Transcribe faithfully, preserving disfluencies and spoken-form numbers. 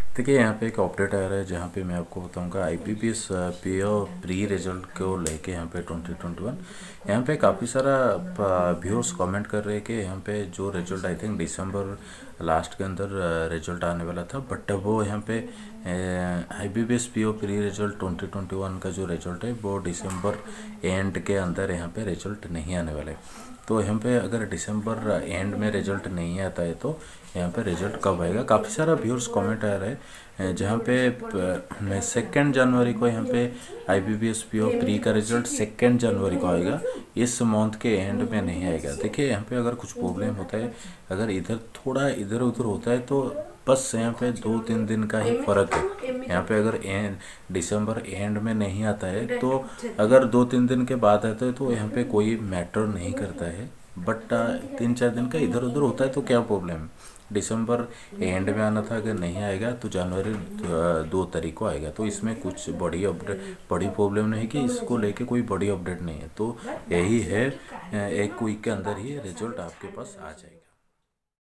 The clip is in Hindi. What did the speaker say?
देखिए यहाँ पे एक अपडेट आ रहा है जहाँ पे मैं आपको बताऊंगा I P P S P O pre result को लेके यहाँ पे ट्वेंटी ट्वेंटी वन यहाँ पे काफ़ी सारा व्यूअर्स कमेंट कर रहे हैं कि यहाँ पे जो result I think December last के अंदर रिजल्ट आने वाला था, बट वो यहाँ पे I P P S P O pre result twenty twenty one का जो रिजल्ट है वो दिसंबर एंड के अंदर यहाँ पे रिजल्ट नहीं आने वाले। तो यहाँ पे अगर दिसंबर एंड में रिजल्ट नहीं आता है तो यहाँ पे रिजल्ट कब आएगा, काफ़ी सारा व्यूअर्स कमेंट आ रहा है जहाँ पे सेकेंड जनवरी को यहाँ पे I P P S P O pre का रिजल्ट सेकेंड जनवरी को आएगा, इस मंथ के एंड में नहीं आएगा। देखिए यहाँ पे अगर कुछ प्रॉब्लम होता है, अगर इधर थोड़ा इधर उधर होता है तो बस यहाँ पे दो तीन दिन का ही फ़र्क है। यहाँ पे अगर एंड दिसंबर एंड में नहीं आता है तो अगर दो तीन दिन के बाद आता है तो यहाँ पे कोई मैटर नहीं करता है, बट तीन चार दिन का इधर उधर होता है तो क्या प्रॉब्लम। दिसंबर एंड में आना था, अगर नहीं आएगा तो जनवरी दो तारीख को आएगा। तो इसमें कुछ बड़ी अपडेट बड़ी प्रॉब्लम नहीं कि इसको लेके कोई बड़ी अपडेट नहीं है। तो यही है, एक वीक के अंदर ही रिजल्ट आपके पास आ जाएगा।